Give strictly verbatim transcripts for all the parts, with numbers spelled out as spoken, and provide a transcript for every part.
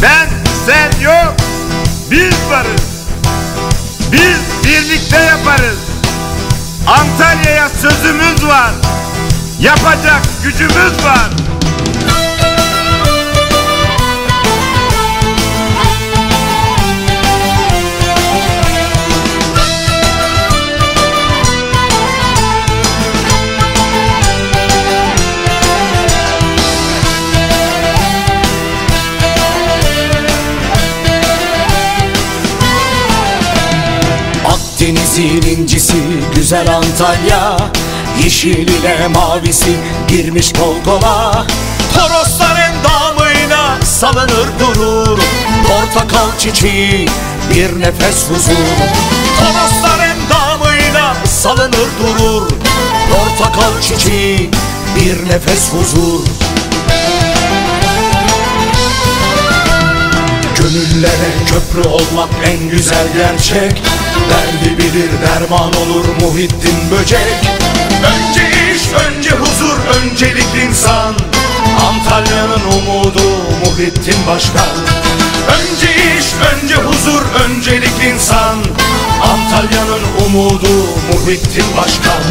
Ben, sen yok, biz varız. Biz birlikte yaparız. Antalya'ya sözümüz var. Yapacak gücümüz var. Akdeniz'in incisi güzel Antalya, yeşil ile mavisi girmiş kol kola. Toroslar endamıyla salınır durur, portakal çiçeği bir nefes huzur. Toroslar endamıyla salınır durur, portakal çiçeği bir nefes huzur. Gönüllere köprü olmak en güzel gerçek. Derdi bilir derman olur Muhittin Böcek. Önce iş, önce huzur, öncelik insan. Antalya'nın umudu Muhittin Başkan. Önce iş, önce huzur, öncelik insan. Antalya'nın umudu Muhittin Başkan.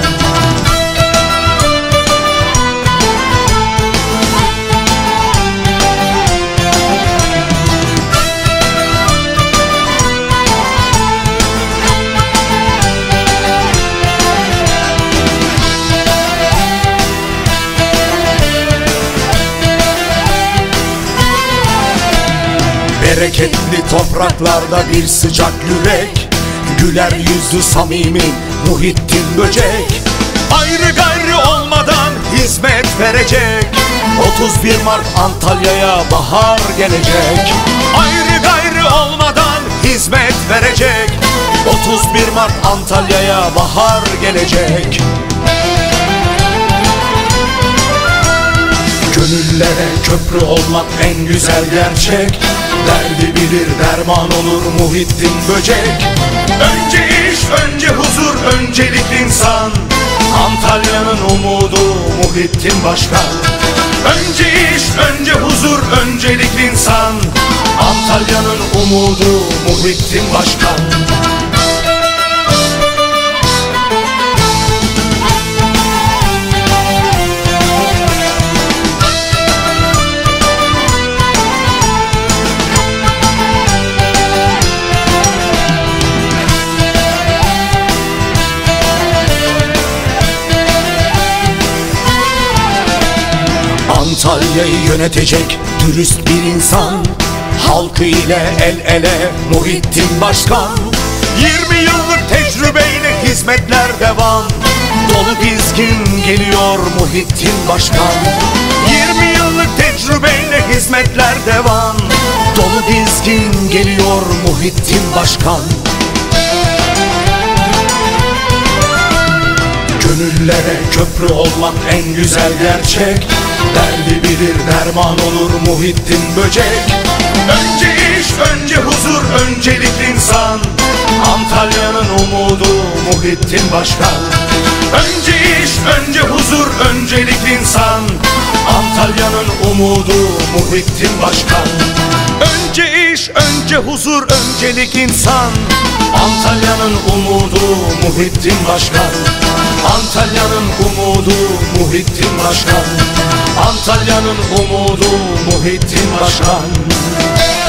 Bereketli topraklarda bir sıcak yürek, güler yüzlü samimi Muhittin Böcek. Ayrı gayrı olmadan hizmet verecek, otuz bir Mart Antalya'ya bahar gelecek. Ayrı gayrı olmadan hizmet verecek, otuz bir Mart Antalya'ya bahar gelecek. Gönüllere köprü olmak en güzel gerçek. Derdi bilir derman olur Muhittin Böcek. Önce iş, önce huzur, öncelik insan. Antalya'nın umudu Muhittin Başkan. Önce iş, önce huzur, öncelik insan. Antalya'nın umudu Muhittin Başkan. Antalya'yı yönetecek dürüst bir insan, halkı ile el ele Muhittin Başkan. Yirmi yıllık tecrübeyle hizmetler devam, dolu dizgin geliyor Muhittin Başkan. Yirmi yıllık tecrübeyle hizmetler devam, dolu dizgin geliyor Muhittin Başkan. Gönüllere köprü olmak en güzel gerçek. Derdi bilir derman olur Muhittin Böcek. Önce iş, önce huzur, öncelik insan. Antalya'nın umudu Muhittin Başkan. Önce iş, önce huzur, öncelik insan. Antalya'nın umudu Muhittin Başkan. Önce iş, önce huzur, öncelik insan. Antalya'nın umudu Muhittin Başkan. Antalya'nın umudu Muhittin Başkan. Antalya'nın umudu Muhittin Başkan.